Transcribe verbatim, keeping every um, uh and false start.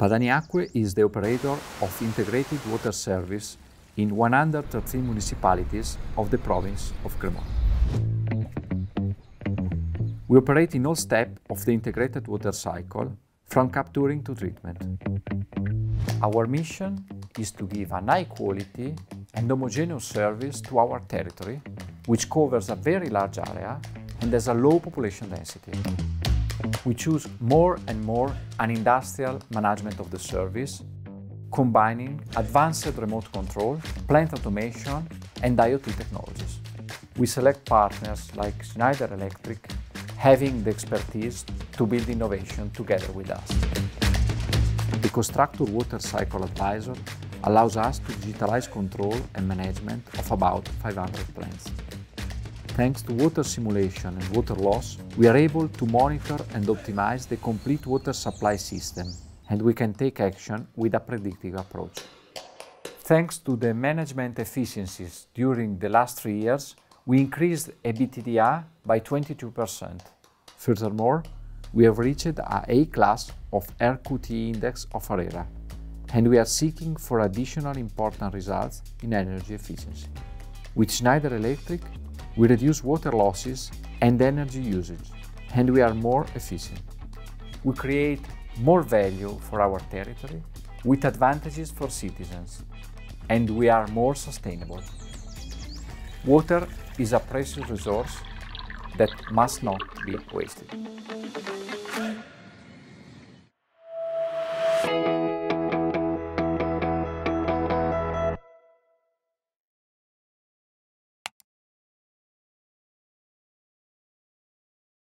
Padania Acque is the operator of integrated water service in one hundred thirteen municipalities of the province of Cremona. We operate in all steps of the integrated water cycle, from capturing to treatment. Our mission is to give an high quality and homogeneous service to our territory, which covers a very large area and has a low population density. We choose more and more an industrial management of the service, combining advanced remote control, plant automation, and IoT technologies. We select partners like Schneider Electric, having the expertise to build innovation together with us. EcoStruxure Water Cycle Advisor allows us to digitalize control and management of about five hundred plants. Thanks to water simulation and water loss, we are able to monitor and optimize the complete water supply system, and we can take action with a predictive approach. Thanks to the management efficiencies during the last three years, we increased EBITDA by twenty-two percent. Furthermore, we have reached a A class of R Q T index of ARERA, and we are seeking for additional important results in energy efficiency. With Schneider Electric, we reduce water losses and energy usage, and we are more efficient. We create more value for our territory with advantages for citizens, and we are more sustainable. Water is a precious resource that must not be wasted.